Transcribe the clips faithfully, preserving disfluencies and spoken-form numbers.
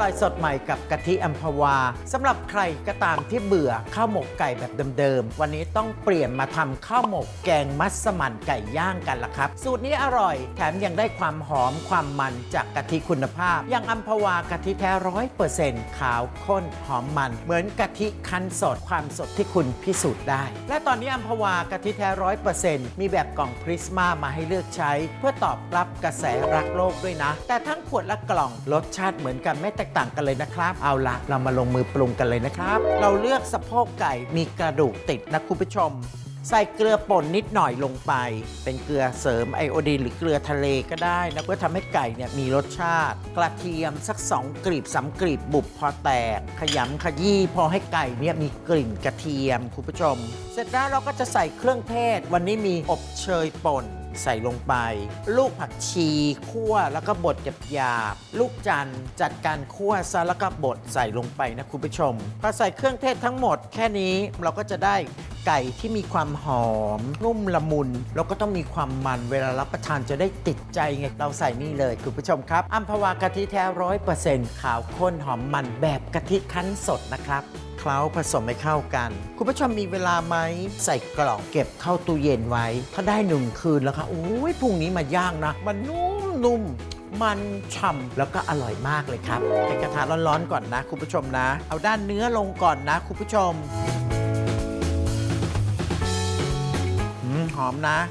อยสดใหม่กับกะทิอัมพวาสำหรับใครก็ตามที่เบื่อข้าวหมกไก่แบบเดิมๆวันนี้ต้องเปลี่ยนมาทำข้าวหมกแกงมัสมั่นไก่ย่างกันละครับสูตรนี้อร่อยแถมยังได้ความหอมความมันจากกะทิคุณภาพอย่างอัมพวากะทิแท้ร้อยเปอร์เซ็นต์ขาวข้นหอมมันเหมือนกะทิคั้นสดความสดที่คุณพิสูจน์ได้และตอนนี้อัมพวากะทิแท้ร้อยเปอร์เซ็นต์มีแบบกล่องพริสมามาให้เลือกใช้เพื่อตอบรับกระแสรักโลกด้วยนะแต่ทั้งขวดและกล่องรสชาติเหมือนกันไม่แตกต่างกันเลยนะครับเอาละเรามาลงมือปรุงกันเลยนะครับเราเลือกสะโพกไก่มีกระดูกติดนะคุณผู้ชมใส่เกลือป่นนิดหน่อยลงไปเป็นเกลือเสริมไอโอดีนหรือเกลือทะเลก็ได้นะเพื่อทำให้ไก่เนี่ยมีรสชาติกระเทียมสักสองกลีบสามกลีบบุบพอแตกขยำขยี้พอให้ไก่เนี่ยมีกลิ่นกระเทียมคุณผู้ชมเสร็จแล้วเราก็จะใส่เครื่องเทศวันนี้มีอบเชยป่นใส่ลงไปลูกผักชีคั่วแล้วก็บดหยาบๆลูกจันทร์จัดการคั่วซะแล้วก็บดใส่ลงไปนะคุณผู้ชมพอใส่เครื่องเทศทั้งหมดแค่นี้เราก็จะได้ไก่ที่มีความหอมนุ่มละมุนแล้วก็ต้องมีความมันเวลารับประทานจะได้ติดใจไงเราใส่นี่เลยคุณผู้ชมครับอัมพวากะทิแท้ร้อยเปอร์เซ็นต์ขาวข้นหอมมันแบบกะทิคั้นสดนะครับเคล้าผสมให้เข้ากันคุณผู้ชมมีเวลาไหมใส่กล่องเก็บเข้าตู้เย็นไว้ถ้าได้หนึ่งคืนแล้วค่ะโอ้ยพรุ่งนี้มาย่างนะมันนุ่มๆมันฉ่ำแล้วก็อร่อยมากเลยครับในกระทะร้อนๆก่อนนะคุณผู้ชมนะเอาด้านเนื้อลงก่อนนะคุณผู้ชมหอมนะ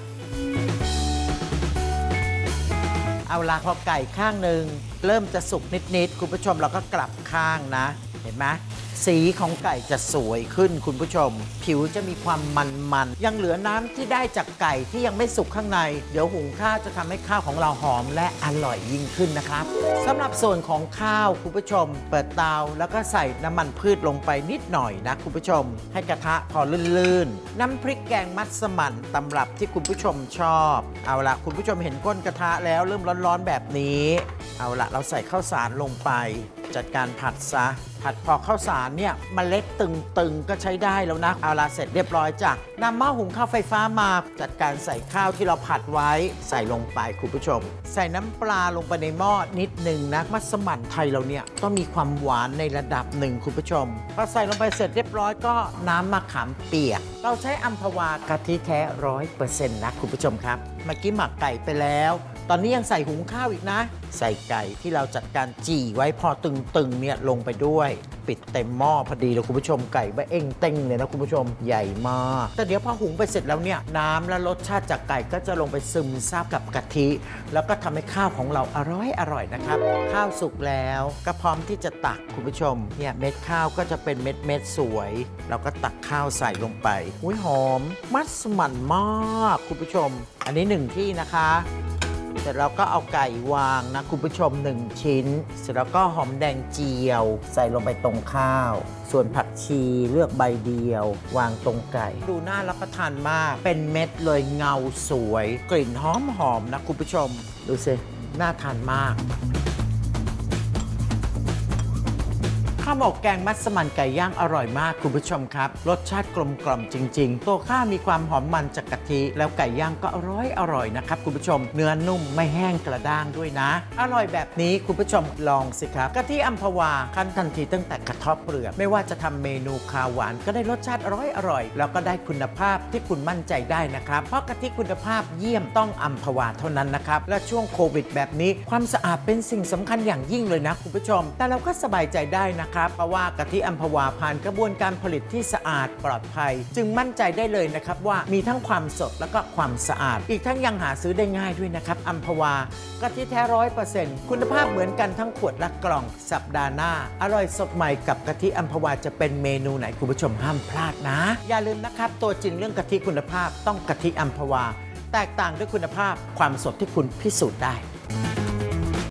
เอาละพอไก่ข้างหนึ่งเริ่มจะสุกนิดๆคุณผู้ชมเราก็กลับข้างนะเห็นไหมสีของไก่จะสวยขึ้นคุณผู้ชมผิวจะมีความมันๆยังเหลือน้ำที่ได้จากไก่ที่ยังไม่สุกข้างในเดี๋ยวหุงข้าวจะทำให้ข้าวของเราหอมและอร่อยยิ่งขึ้นนะครับสำหรับส่วนของข้าวคุณผู้ชมเปิดเตาแล้วก็ใส่น้ำมันพืชลงไปนิดหน่อยนะคุณผู้ชมให้กระทะพอลื่นๆน้ำพริกแกงมัสมั่นตำรับที่คุณผู้ชมชอบเอาละคุณผู้ชมเห็นก้นกระทะแล้วเริ่มร้อนๆแบบนี้เอาละเราใส่ข้าวสารลงไปจัดการผัดซะผัดพอข้าวสารเนี่ยเมล็ดตึงๆก็ใช้ได้แล้วนะเอาละเสร็จเรียบร้อยจ้ะนำหม้อหุงข้าวไฟฟ้ามาจัดการใส่ข้าวที่เราผัดไว้ใส่ลงไปคุณผู้ชมใส่น้ำปลาลงไปในหม้อนิดหนึ่งนะมัสมั่นไทยเราเนี่ยต้องมีความหวานในระดับหนึ่งคุณผู้ชมพอใส่ลงไปเสร็จเรียบร้อยก็น้ำมะขามเปียกเราใช้อัมพวากะทิแท้ร้อยเปอร์เซ็นต์นะคุณผู้ชมครับเมื่อกี้หมักไก่ไปแล้วตอนนี้ยังใส่หุงข้าวอีกนะใส่ไก่ที่เราจัดการจี่ไว้พอตึงๆเนี่ยลงไปด้วยปิดเต็มหม้อพอดีเลยคุณผู้ชมไก่บะเอ็งเต้งเลยนะคุณผู้ชมใหญ่มากแต่เดี๋ยวพอหุงไปเสร็จแล้วเนี่ยน้ำและรสชาติจากไก่ก็จะลงไปซึมซาบกับกะทิแล้วก็ทำให้ข้าวของเราอร่อยอร่อยนะครับข้าวสุกแล้วก็พร้อมที่จะตักคุณผู้ชมเนี่ยเม็ดข้าวก็จะเป็นเม็ดเม็ดสวยเราก็ตักข้าวใส่ลงไปอุ้ยหอมมัสมั่นมากคุณผู้ชมอันนี้หนึ่งที่นะคะเสร็จแล้วก็เอาไก่วางนะคุณผู้ชมหนึ่งชิ้นเสร็จแล้วก็หอมแดงเจียวใส่ลงไปตรงข้าวส่วนผักชีเลือกใบเดียววางตรงไก่ดูน่ารับประทานมากเป็นเม็ดเลยเงาสวยกลิ่นหอมหอมนะคุณผู้ชมดูสิน่าทานมากข้าวหมกแกงมัสมั่นไก่ย่างอร่อยมากคุณผู้ชมครับรสชาติกลมกล่อมจริงๆตัวข้าวมีความหอมมันจากกะทิแล้วไก่ย่างก็อร่อยอร่อยนะครับคุณผู้ชมเนื้อนุ่มไม่แห้งกระด้างด้วยนะอร่อยแบบนี้คุณผู้ชมลองสิครับกะทิอัมพวาคั้นทันทีตั้งแต่กระเทาะเปลือกไม่ว่าจะทำเมนูคาวหวานก็ได้รสชาติอร่อยอร่อยแล้วก็ได้คุณภาพที่คุณมั่นใจได้นะครับเพราะกะทิคุณภาพเยี่ยมต้องอัมพวาเท่านั้นนะครับและช่วงโควิดแบบนี้ความสะอาดเป็นสิ่งสำคัญอย่างยิ่งเลยนะคุณผู้ชมแต่เราก็สบายใจได้นะครับเพราะว่ากะทิอัมพวาผ่านกระบวนการผลิตที่สะอาดปลอดภัยจึงมั่นใจได้เลยนะครับว่ามีทั้งความสดและก็ความสะอาดอีกทั้งยังหาซื้อได้ง่ายด้วยนะครับอัมพวากะทิแท้ร้อยเปอร์เซ็นต์คุณภาพเหมือนกันทั้งขวดและกล่องสัปดาห์หน้าอร่อยสดใหม่กับกะทิอัมพวาจะเป็นเมนูไหนคุณผู้ชมห้ามพลาดนะอย่าลืมนะครับตัวจริงเรื่องกะทิคุณภาพต้องกะทิอัมพวาแตกต่างด้วยคุณภาพความสดที่คุณพิสูจน์ได้